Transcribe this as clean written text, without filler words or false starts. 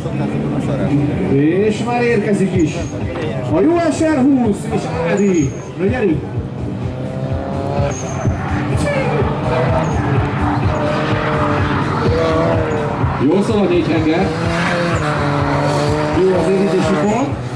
És már érkezik is a USR 20 és Ádi. Na gyerünk! Jó szól a 4 henger. Jó az érítési pont.